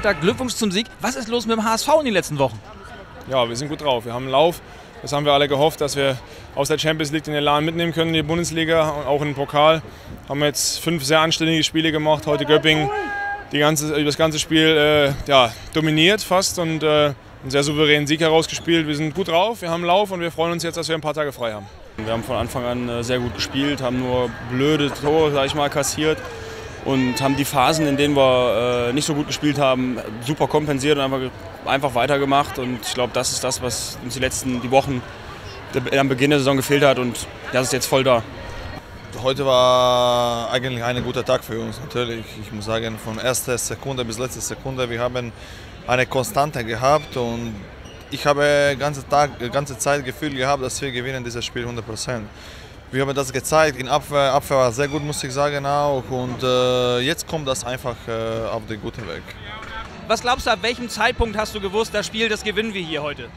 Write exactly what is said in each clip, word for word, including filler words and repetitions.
Samstag. Glückwunsch zum Sieg. Was ist los mit dem H S V in den letzten Wochen? Ja, wir sind gut drauf. Wir haben einen Lauf. Das haben wir alle gehofft, dass wir aus der Champions League den Elan mitnehmen können in die Bundesliga und auch in den Pokal. Haben jetzt fünf sehr anständige Spiele gemacht. Heute Göppingen die ganze, das ganze Spiel äh, ja, dominiert fast und äh, einen sehr souveränen Sieg herausgespielt. Wir sind gut drauf, wir haben einen Lauf und wir freuen uns jetzt, dass wir ein paar Tage frei haben. Wir haben von Anfang an sehr gut gespielt, haben nur blöde Tore, sag ich mal, kassiert und haben die Phasen, in denen wir äh, nicht so gut gespielt haben, super kompensiert und einfach, einfach weitergemacht. Und ich glaube, das ist das, was uns die letzten die Wochen am Beginn der Saison gefehlt hat und das ist jetzt voll da. Heute war eigentlich ein guter Tag für uns, natürlich. Ich muss sagen, von erster Sekunde bis letzte Sekunde, wir haben eine Konstante gehabt und ich habe die ganze, Tag, die ganze Zeit das Gefühl gehabt, dass wir gewinnen dieses Spiel hundert Prozent. Wir haben das gezeigt, in Abwehr, Abwehr war sehr gut, muss ich sagen auch. Und äh, jetzt kommt das einfach äh, auf den guten Weg. Was glaubst du, ab welchem Zeitpunkt hast du gewusst, das Spiel, das gewinnen wir hier heute?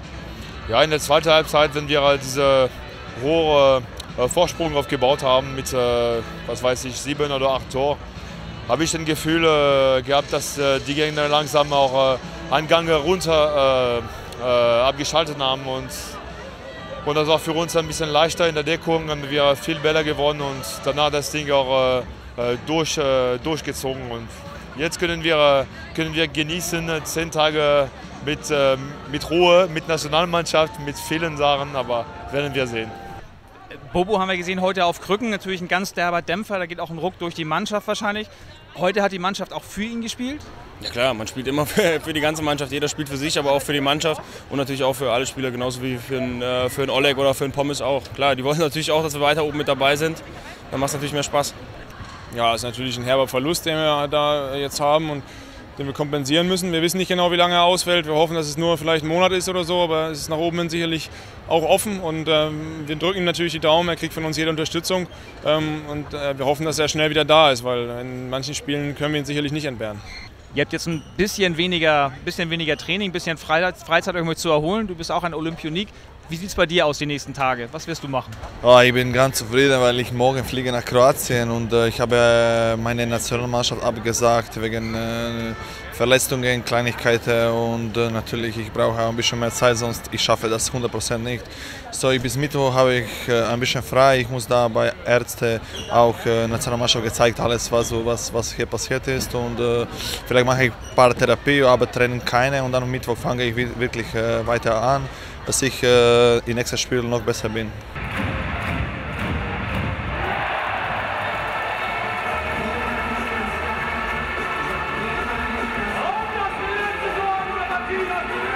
Ja, in der zweiten Halbzeit, wenn wir halt diese hohe äh, Vorsprung aufgebaut haben mit, äh, was weiß ich, sieben oder acht Tor, habe ich das Gefühl äh, gehabt, dass äh, die Gegner langsam auch äh, einen Gang runter äh, äh, abgeschaltet haben. Und, und das war für uns ein bisschen leichter in der Deckung, haben wir viel Bälle gewonnen und danach das Ding auch äh, durch, äh, durchgezogen. Und jetzt können wir, können wir genießen, zehn Tage mit, äh, mit Ruhe, mit Nationalmannschaft, mit vielen Sachen, aber werden wir sehen. Bobo haben wir gesehen, heute auf Krücken, natürlich ein ganz derber Dämpfer, da geht auch ein Ruck durch die Mannschaft wahrscheinlich. Heute hat die Mannschaft auch für ihn gespielt? Ja klar, man spielt immer für, für die ganze Mannschaft, jeder spielt für sich, aber auch für die Mannschaft und natürlich auch für alle Spieler, genauso wie für einen, äh, für einen Oleg oder für einen Pommes auch. Klar, die wollen natürlich auch, dass wir weiter oben mit dabei sind, dann macht es natürlich mehr Spaß. Ja, es ist natürlich ein herber Verlust, den wir da jetzt haben und den wir kompensieren müssen. Wir wissen nicht genau, wie lange er ausfällt. Wir hoffen, dass es nur vielleicht ein Monat ist oder so, aber es ist nach oben hin sicherlich auch offen. Und ähm, wir drücken ihm natürlich die Daumen, er kriegt von uns jede Unterstützung. Ähm, und äh, wir hoffen, dass er schnell wieder da ist, weil in manchen Spielen können wir ihn sicherlich nicht entbehren. Ihr habt jetzt ein bisschen weniger, bisschen weniger Training, ein bisschen Freizeit, Freizeit irgendwie zu erholen. Du bist auch ein Olympionik. Wie sieht es bei dir aus die nächsten Tage? Was wirst du machen? Oh, ich bin ganz zufrieden, weil ich morgen fliege nach Kroatien und äh, ich habe meine Nationalmannschaft abgesagt wegen äh, Verletzungen, Kleinigkeiten und äh, natürlich ich brauche auch ein bisschen mehr Zeit, sonst ich schaffe das hundert Prozent nicht. So, bis Mittwoch habe ich äh, ein bisschen frei. Ich muss da bei Ärzten auch äh, Nationalmannschaft gezeigt, alles was, was, was hier passiert ist und äh, vielleicht mache ich ein paar Therapie, aber Training keine und dann am Mittwoch fange ich wirklich äh, weiter an, dass ich äh, im nächsten Spiel noch besser bin. Thank you.